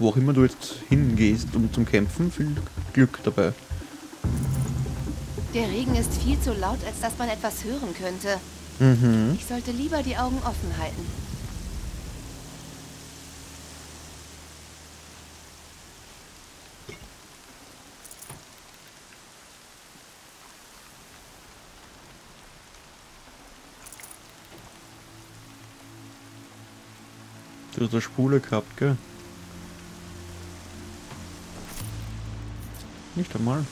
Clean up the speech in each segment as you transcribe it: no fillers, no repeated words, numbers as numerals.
wo auch immer du jetzt hingehst, um zum Kämpfen, viel Glück dabei. Der Regen ist viel zu laut, als dass man etwas hören könnte. Mhm. Ich sollte lieber die Augen offen halten. Du hast eine Spule gehabt, gell? Nicht einmal.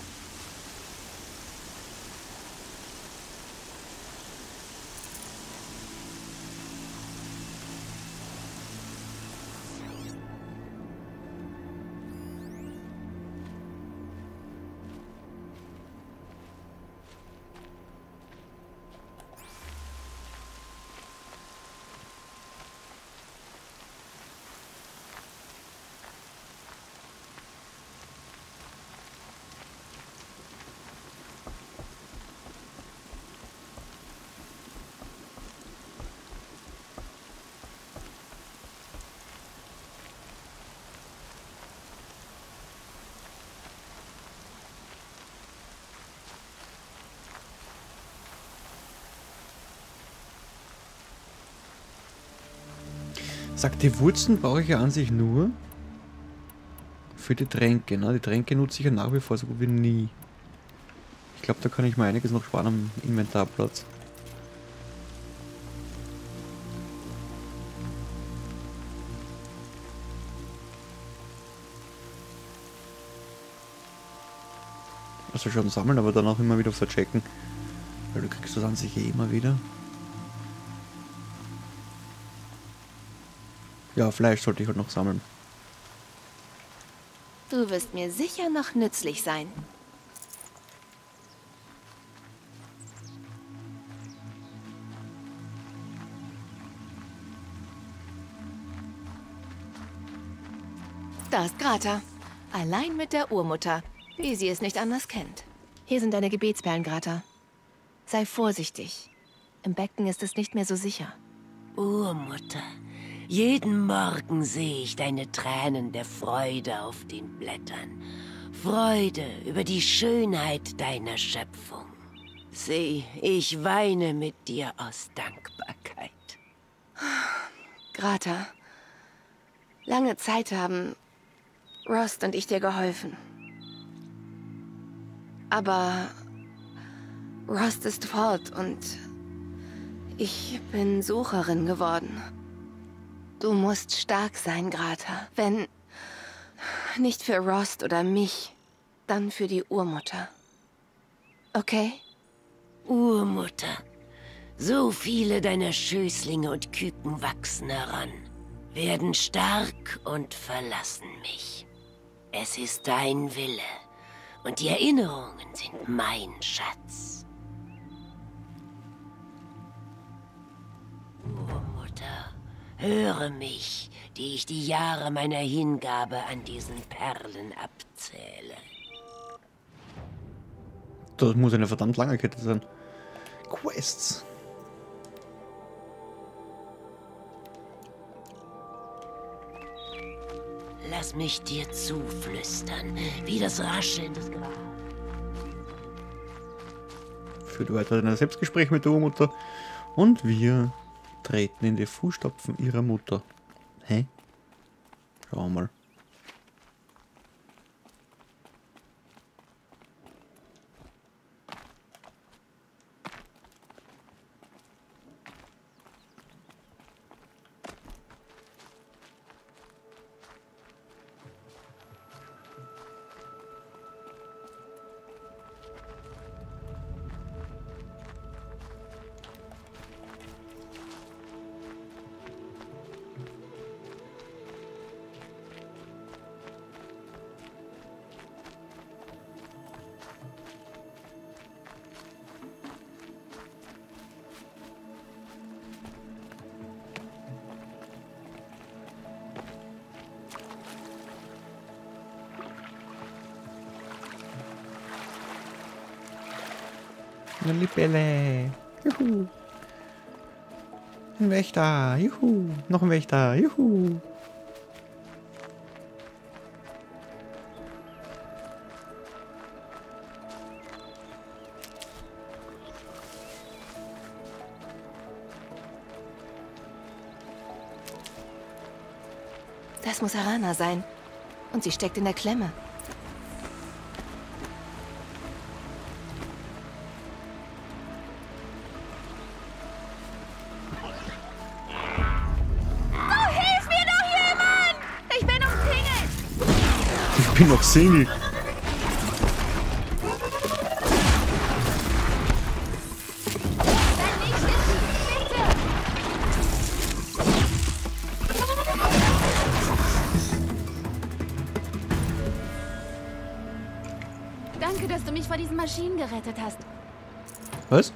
Sagt, die Wurzeln brauche ich ja an sich nur für die Tränke. Ne? Die Tränke nutze ich ja nach wie vor so gut wie nie. Ich glaube, da kann ich mir einiges noch sparen am Inventarplatz. Also schon sammeln, aber dann auch immer wieder verchecken. Weil du kriegst das an sich eh immer wieder. Ja, Fleisch sollte ich halt noch sammeln. Du wirst mir sicher noch nützlich sein. Da ist Grata. Allein mit der Urmutter, wie sie es nicht anders kennt. Hier sind deine Gebetsperlen, Grata. Sei vorsichtig. Im Becken ist es nicht mehr so sicher. Urmutter, jeden Morgen sehe ich deine Tränen der Freude auf den Blättern. Freude über die Schönheit deiner Schöpfung. Sieh, ich weine mit dir aus Dankbarkeit. Grata, lange Zeit haben Rost und ich dir geholfen. Aber Rost ist fort und ich bin Sucherin geworden. Du musst stark sein, Grata. Wenn nicht für Rost oder mich, dann für die Urmutter. Okay? Urmutter, so viele deiner Schößlinge und Küken wachsen heran, werden stark und verlassen mich. Es ist dein Wille und die Erinnerungen sind mein Schatz. Urmutter, höre mich, die ich die Jahre meiner Hingabe an diesen Perlen abzähle. Das muss eine verdammt lange Kette sein. Quests. Lass mich dir zuflüstern, wie das Rascheln des Gras. Führt weiter ein Selbstgespräch mit der Urmutter. Und wir treten in die Fußstapfen ihrer Mutter. Hä? Schauen wir mal. Eine Libelle. Juhu. Ein Wächter. Juhu. Noch ein Wächter. Juhu. Das muss Arana sein. Und sie steckt in der Klemme. Oh, hilf mir doch jemand! Ich bin umzingelt! Ich bin noch Single. Dein Licht ist bitte! Danke, dass du mich vor diesen Maschinen gerettet hast. Was?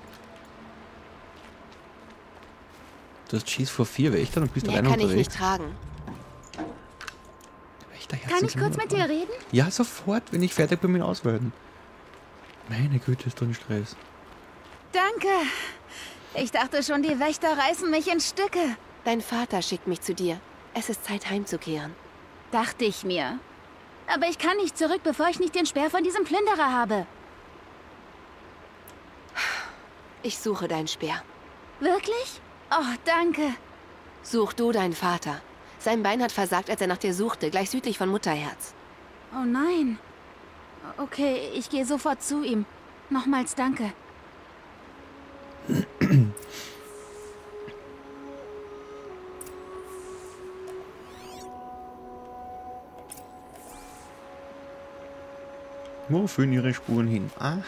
Du hast Schieß vor 4 Wächtern und bist Mehr alleine kann ich unterwegs. nicht tragen. Wächterherzen Kann ich sind kurz immer mit dir reden? Ja, sofort, wenn ich fertig bin mit Ausweiten. Meine Güte, ist doch ein Stress. Danke. Ich dachte schon, die Wächter reißen mich in Stücke. Dein Vater schickt mich zu dir. Es ist Zeit, heimzukehren. Dachte ich mir. Aber ich kann nicht zurück, bevor ich nicht den Speer von diesem Plünderer habe. Ich suche deinen Speer. Wirklich? Oh, danke. Such du deinen Vater. Sein Bein hat versagt, als er nach dir suchte, gleich südlich von Mutterherz. Oh nein. Okay, ich gehe sofort zu ihm. Nochmals danke. Wo führen ihre Spuren hin? Aha.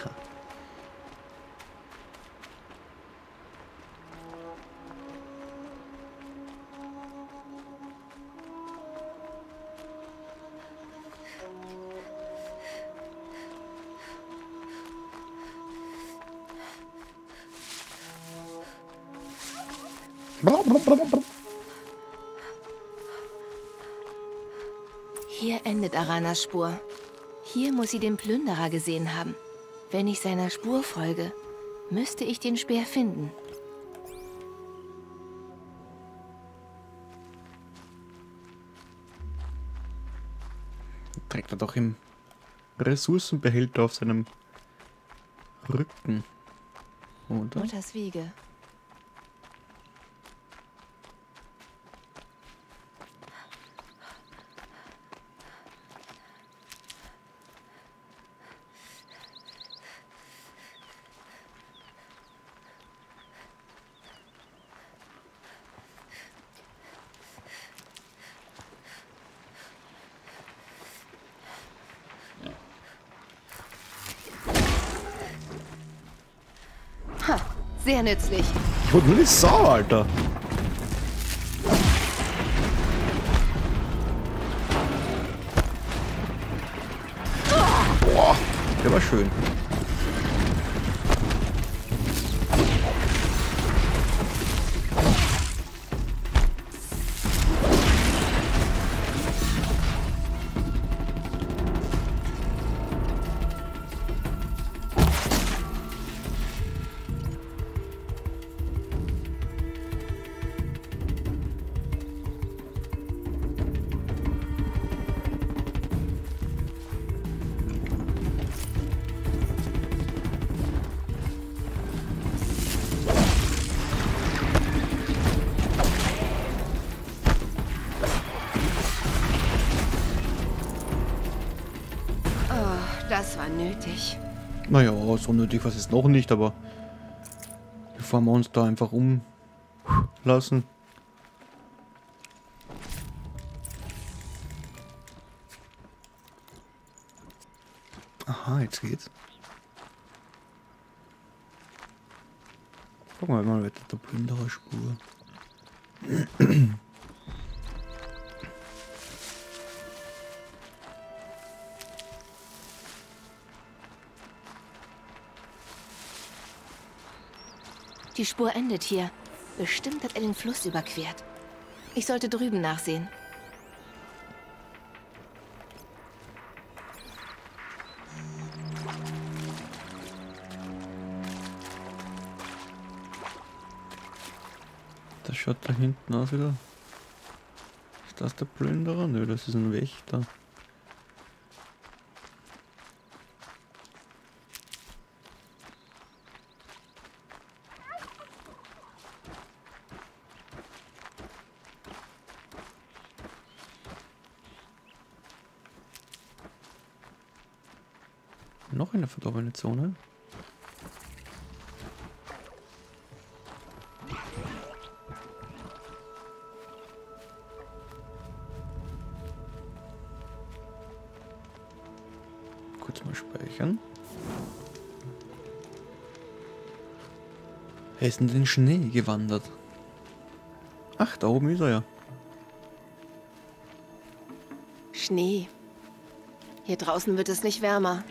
Hier endet Aranas Spur. Hier muss sie den Plünderer gesehen haben. Wenn ich seiner Spur folge, müsste ich den Speer finden. Trägt er doch im Ressourcenbehälter auf seinem Rücken. Oder? Mutters Wiege. Ha, sehr nützlich. Ich wurde nur eine Sau, Alter. Boah, der war schön. Das war nötig. Naja, so nötig was ist noch nicht, aber bevor wir uns da einfach umlassen. Aha, jetzt geht's. Gucken wir mal weiter der Plündererspur. Die Spur endet hier. Bestimmt hat er den Fluss überquert. Ich sollte drüben nachsehen. Das schaut da hinten aus wieder. Ist das der Plünderer? Nö, das ist ein Wächter. Noch eine verdorbene Zone. Kurz mal speichern. Er ist in den Schnee gewandert. Ach, da oben ist er ja. Schnee. Hier draußen wird es nicht wärmer.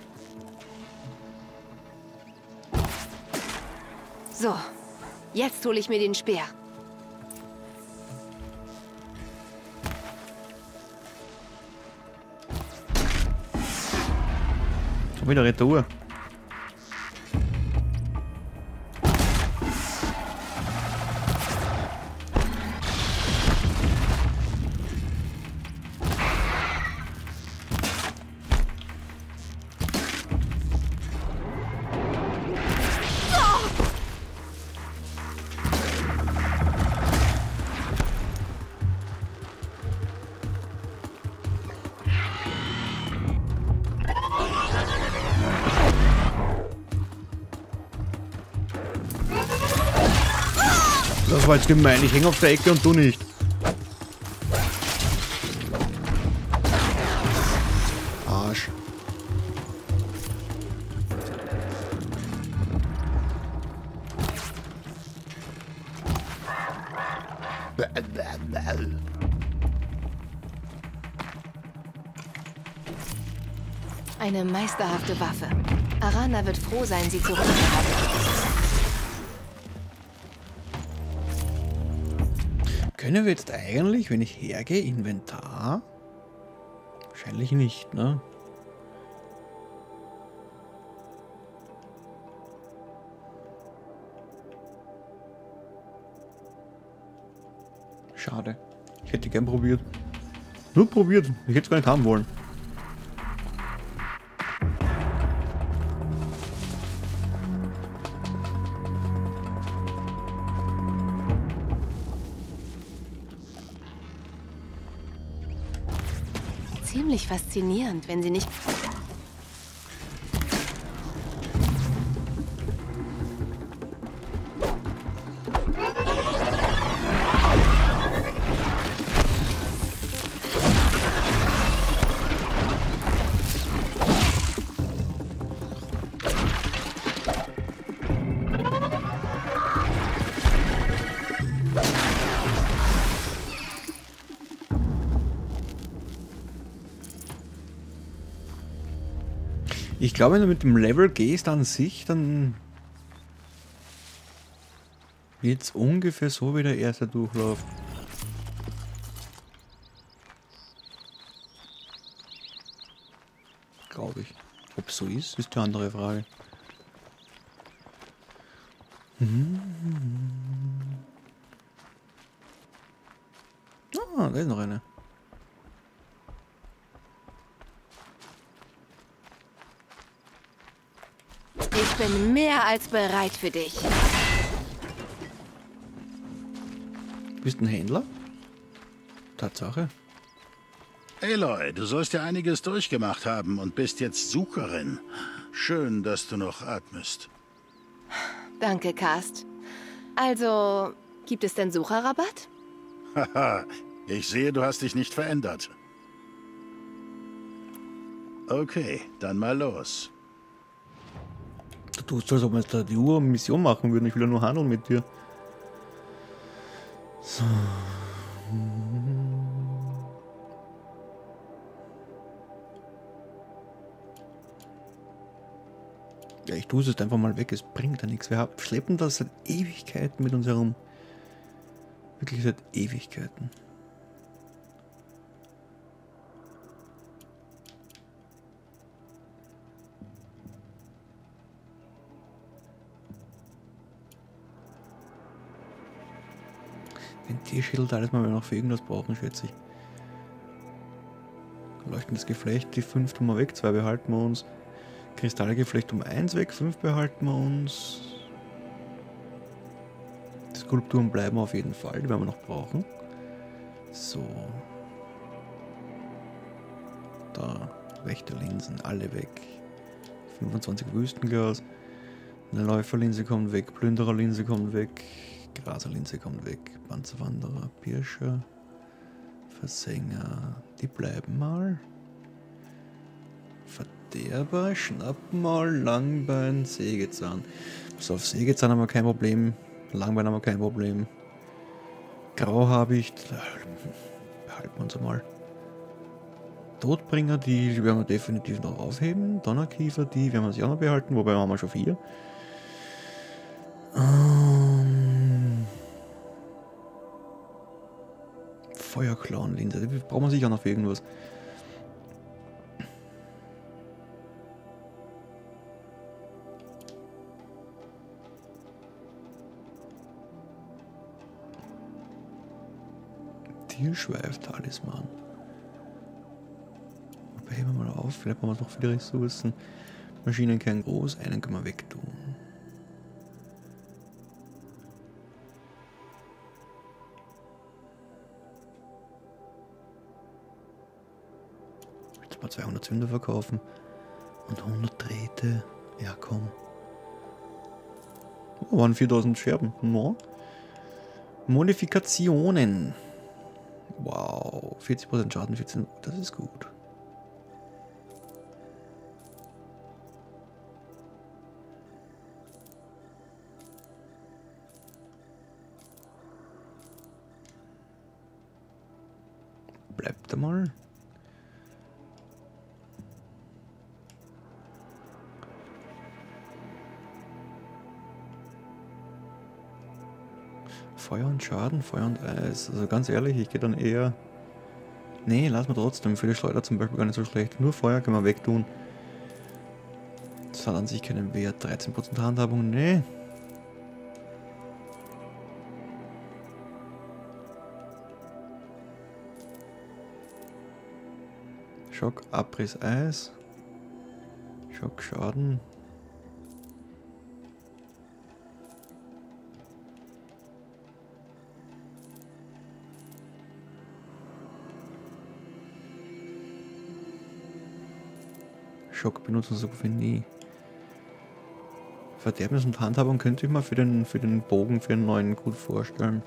So, jetzt hole ich mir den Speer. Schon wieder Retour. Das war jetzt gemein, ich hänge auf der Ecke und du nicht. Arsch. Eine meisterhafte Waffe. Arana wird froh sein, sie zurückzuhaben. Können wir jetzt eigentlich, wenn ich hergehe, Inventar? Wahrscheinlich nicht, ne? Schade. Ich hätte gern probiert. Nur probiert. Ich hätte es gar nicht haben wollen. Ziemlich faszinierend, wenn sie nicht... Ich glaube, wenn du mit dem Level gehst an sich, dann wird es ungefähr so wie der erste Durchlauf. Glaube ich. Ob es so ist, ist die andere Frage. Ah, da ist noch eine. Ich bin mehr als bereit für dich. Du bist ein Händler? Tatsache. Aloy, du sollst ja einiges durchgemacht haben und bist jetzt Sucherin. Schön, dass du noch atmest. Danke, Cast. Also, gibt es denn Sucherrabatt? Haha, ich sehe, du hast dich nicht verändert. Okay, dann mal los. Du tust so, als ob wir jetzt da die Mission machen würden. Ich will ja nur handeln mit dir. So. Ja, ich tue es jetzt einfach mal weg. Es bringt ja nichts. Wir schleppen das seit Ewigkeiten mit uns herum. Wirklich seit Ewigkeiten. Ventilschild, alles mal, wenn wir noch für irgendwas brauchen, schätze ich. Leuchtendes Geflecht, die 5 tun wir weg, 2 behalten wir uns. Kristallgeflecht um 1 weg, 5 behalten wir uns. Die Skulpturen bleiben auf jeden Fall, die werden wir noch brauchen. So. Da, Wächterlinsen, alle weg. 25 Wüstenglas. Eine Läuferlinse kommt weg, Plündererlinse kommt weg, Graserlinse kommt weg, Panzerwanderer, Pirscher, Versänger, die bleiben mal. Verderber, schnappen mal, Langbein, Sägezahn. So, auf Sägezahn haben wir kein Problem, Langbein haben wir kein Problem. Grauhabicht, behalten wir uns einmal. Todbringer, die werden wir definitiv noch aufheben. Donnerkiefer, die werden wir sich auch noch behalten, wobei haben wir schon 4. Feuerklauenlinse, die brauchen wir sicher noch für irgendwas. Tierschweif-Talisman. Heben wir mal auf, vielleicht haben wir noch viele Ressourcen. Maschinenkern groß, einen können wir wegtun. Jetzt mal 200 Zünder verkaufen und 100 Drähte. Ja, komm. Oh, waren 4000 Scherben. No. Modifikationen. Wow, 40% Schaden, 14. Das ist gut. Bleibt mal. Feuer und Schaden, Feuer und Eis. Also ganz ehrlich, ich gehe dann eher... Nee, lass mal trotzdem. Für die Schleuder zum Beispiel gar nicht so schlecht. Nur Feuer können wir wegtun. Das hat an sich keinen Wert. 13% Handhabung, nee. Schock, Abriss, Eis. Schock, Schaden. Schock benutzen so gut wie nie. Verderbnis und Handhabung könnte ich mir für den Bogen, für den neuen gut vorstellen.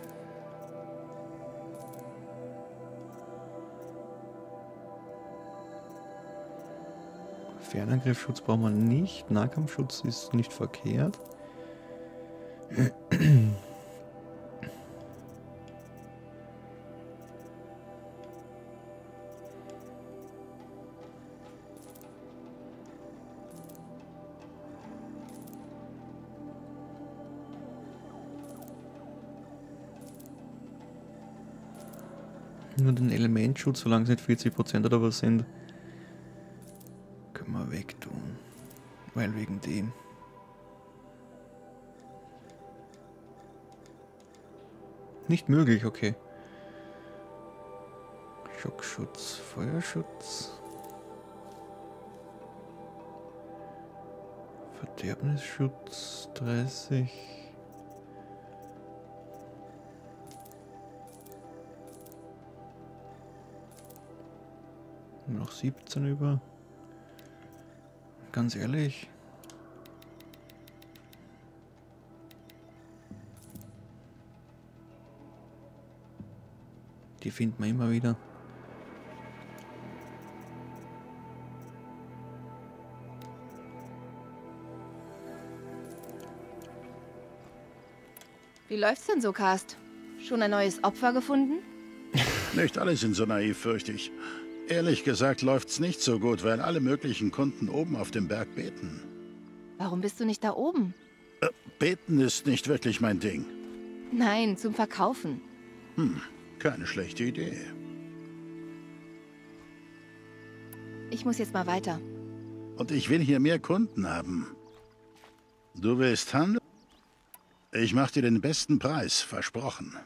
Fernangriffsschutz brauchen wir nicht. Nahkampfschutz ist nicht verkehrt. Nur den Elementschutz, solange es nicht 40% oder was sind, können wir wegtun. Weil wegen dem. Nicht möglich, okay. Schockschutz, Feuerschutz. Verderbnisschutz 30. Noch 17 über. Ganz ehrlich. Die findet man immer wieder. Wie läuft's denn so, Cast? Schon ein neues Opfer gefunden? Nicht alle sind so naiv, fürchte ich. Ehrlich gesagt läuft's nicht so gut, weil alle möglichen Kunden oben auf dem Berg beten. Warum bist du nicht da oben? Beten ist nicht wirklich mein Ding. Nein, zum Verkaufen. Keine schlechte Idee. Ich muss jetzt mal weiter. Und ich will hier mehr Kunden haben. Du willst handeln? Ich mach dir den besten Preis, versprochen.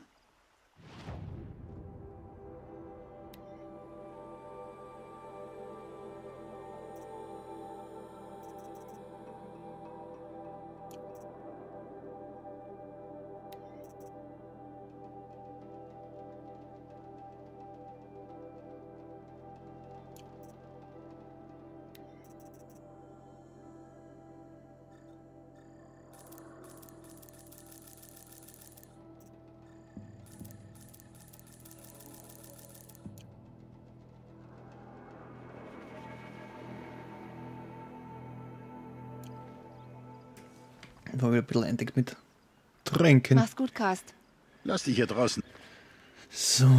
War wieder ein bisschen eindeckt mit Tränken. Mach's gut, Cast. Lass dich hier draußen. So.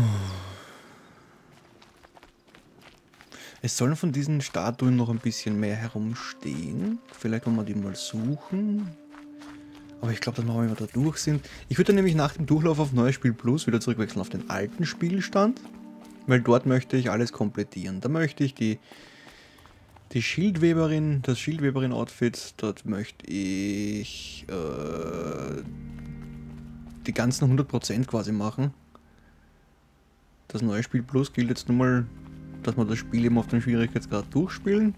Es sollen von diesen Statuen noch ein bisschen mehr herumstehen. Vielleicht wollen wir die mal suchen. Aber ich glaube, dass wir, wenn wir da durch sind. Ich würde dann nämlich nach dem Durchlauf auf Neues Spiel Plus wieder zurückwechseln auf den alten Spielstand. Weil dort möchte ich alles komplettieren. Da möchte ich die Schildweberin, das Schildweberin-Outfit. Dort möchte ich die ganzen 100% quasi machen. Das Neue Spiel Plus gilt jetzt nur mal, dass wir das Spiel eben auf den Schwierigkeitsgrad durchspielen.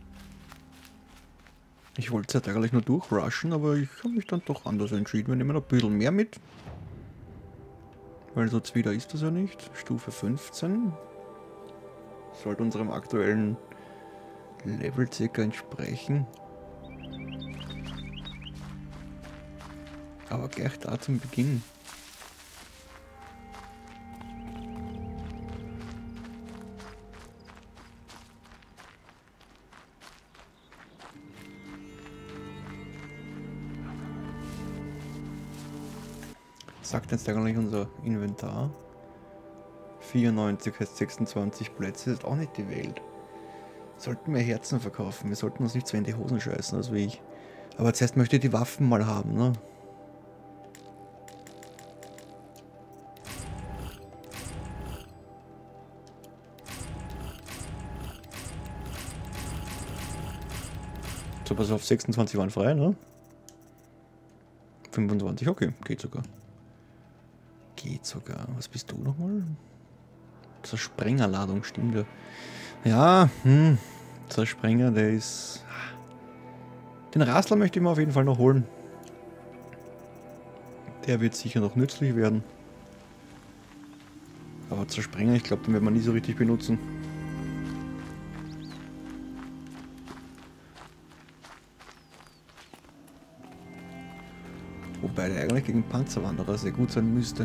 Ich wollte es ja eigentlich nur durchrushen, aber ich habe mich dann doch anders entschieden. Wir nehmen ein bisschen mehr mit. Weil so zwider ist das ja nicht. Stufe 15. Sollte unserem aktuellen Level circa entsprechen. Aber gleich da zum Beginn. Sagt jetzt eigentlich unser Inventar. 94 heißt 26 Plätze, ist auch nicht die Welt. Sollten wir Herzen verkaufen, wir sollten uns nicht so in die Hosen scheißen, also wie ich. Aber zuerst möchte ich die Waffen mal haben, ne? So, pass auf, 26 waren frei, ne? 25, okay, geht sogar. Geht sogar. Was bist du nochmal? Zur Sprengerladung, stimmt ja. Ja, der Sprenger, der ist... Den Rasler möchte ich mir auf jeden Fall noch holen. Der wird sicher noch nützlich werden. Aber zur Sprenger, ich glaube, den werden wir nie so richtig benutzen. Wobei der eigentlich gegen Panzerwanderer sehr gut sein müsste.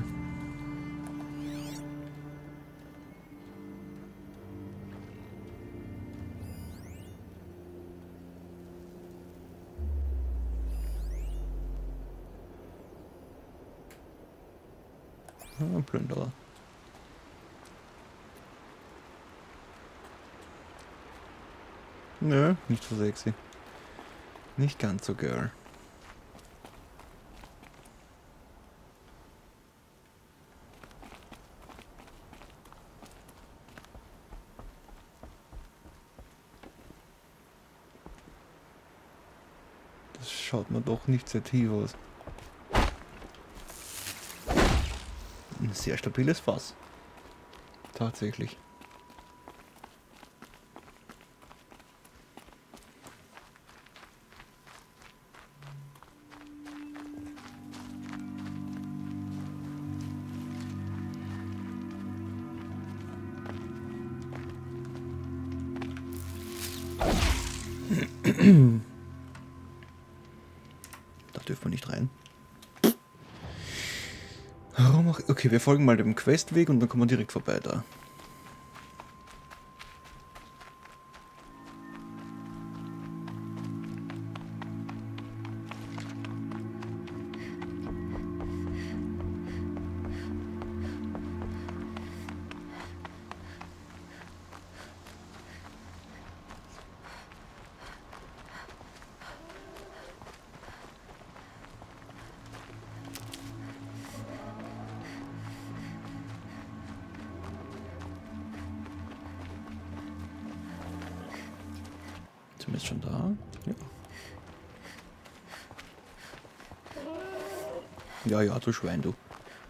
Ah, Plünderer. Nö, nicht so sexy. Nicht ganz so girl. Das schaut mir doch nicht sehr tief aus. Ein sehr stabiles Fass. Tatsächlich. Da dürfen wir nicht rein. Warum auch? Okay, wir folgen mal dem Questweg und dann kommen wir direkt vorbei da. Ist schon da? Ja. Ja, ja, du Schwein, du.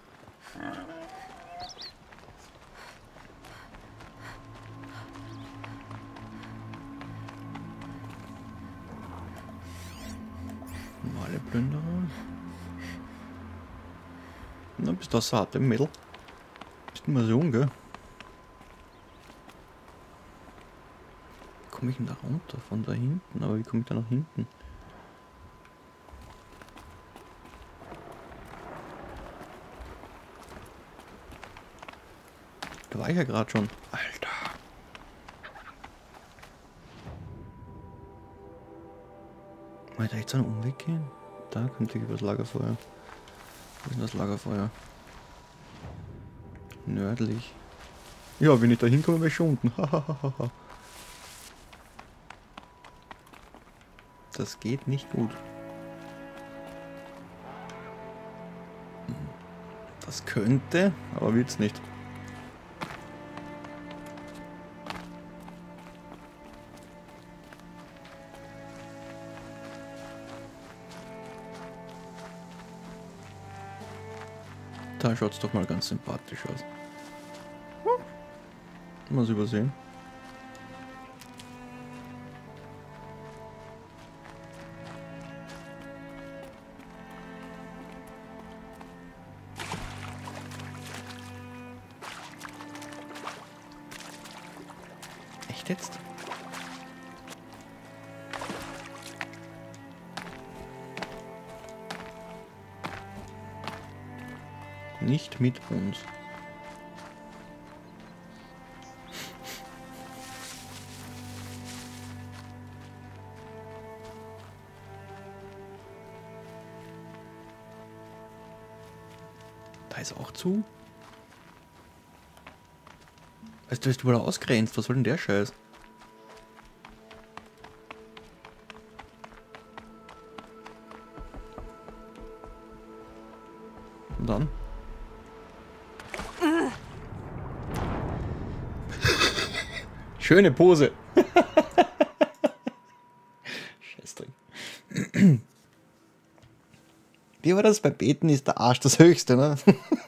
Normale Plünderer. Na, bist du satt im Mädel? Bist du mal so jung, gell? Wie komme ich denn da runter? Von da hinten? Aber wie komme ich da nach hinten? Da war ich ja gerade schon. Alter. Wollte ich jetzt einen Umweg gehen? Da könnte ich über das Lagerfeuer. Wo ist denn das Lagerfeuer? Nördlich. Ja, wenn ich da hinkomme, wäre ich schon unten. Das geht nicht gut. Das könnte, aber wird's nicht. Da schaut's doch mal ganz sympathisch aus. Was übersehen. Echt jetzt? Nicht mit uns. Da ist auch zu. Also du bist überall ausgrenzt. Was soll denn der Scheiß? Und dann? Schöne Pose. Scheißdreck. Wie war das? Bei Beten ist der Arsch das Höchste, ne?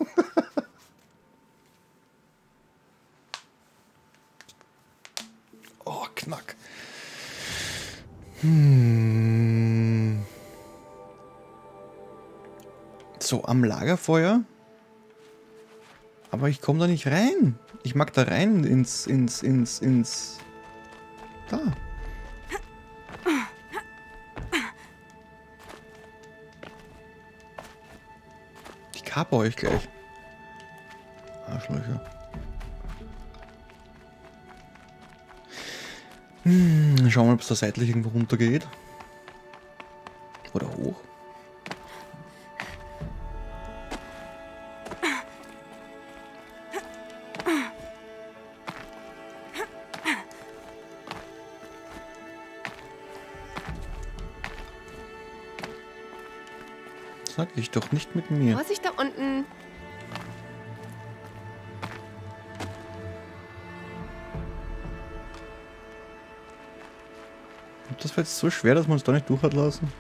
Oh, Knack. So, am Lagerfeuer. Aber ich komme da nicht rein. Ich mag da rein ins... Da. Ich kaper euch gleich. Arschlöcher. Schauen wir mal, ob es da seitlich irgendwo runter geht. Oder hoch. Sag ich doch nicht mit mir. Vorsicht da unten. Das war jetzt so schwer, dass man uns da nicht durch hat lassen.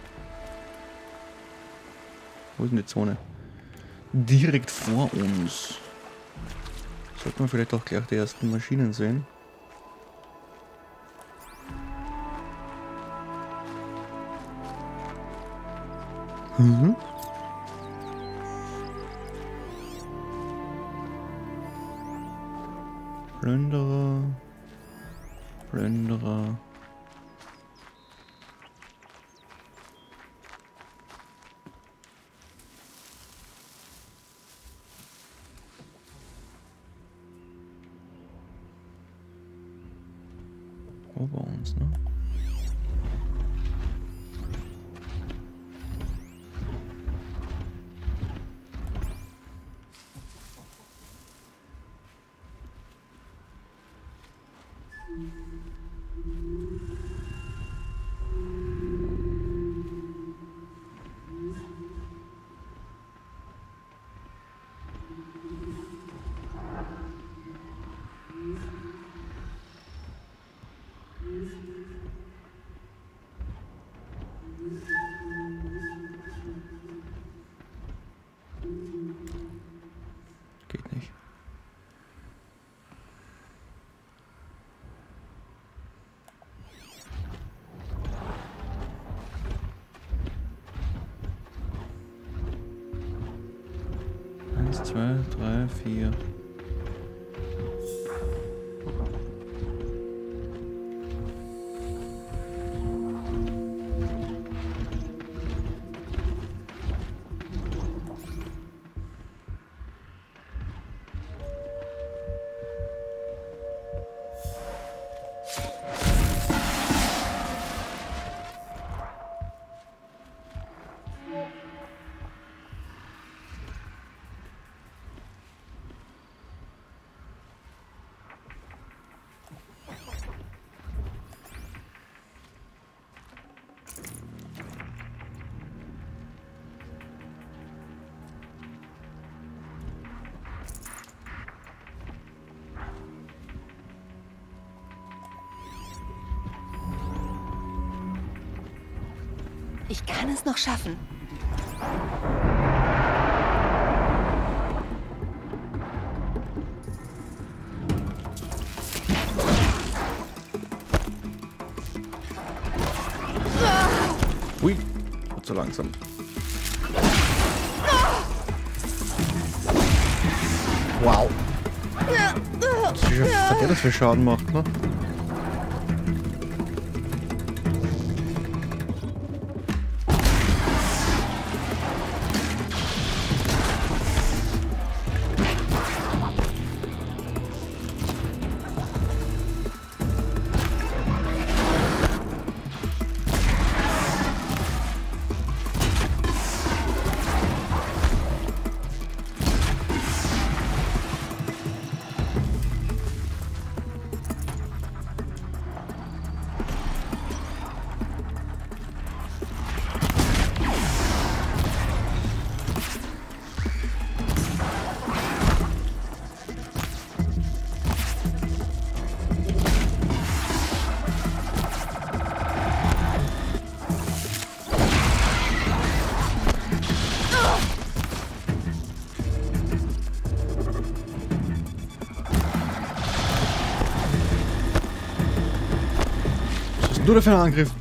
Wo ist denn die Zone? Direkt vor uns. Sollten wir vielleicht auch gleich die ersten Maschinen sehen. Mhm. Plünderer. Plünderer. Bei uns, ne? Geht nicht. Eins, zwei, drei, vier. Ich kann es noch schaffen. Ui, wird so langsam. Wow. Was hat der das für Schaden macht, ne? Du dafür einen Angriff.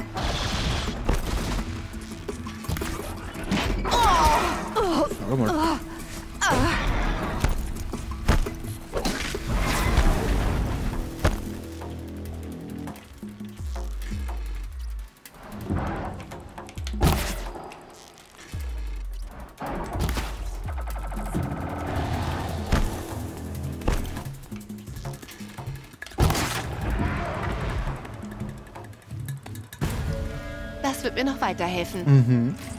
Schau mal. Das wird mir noch weiterhelfen. Mhm.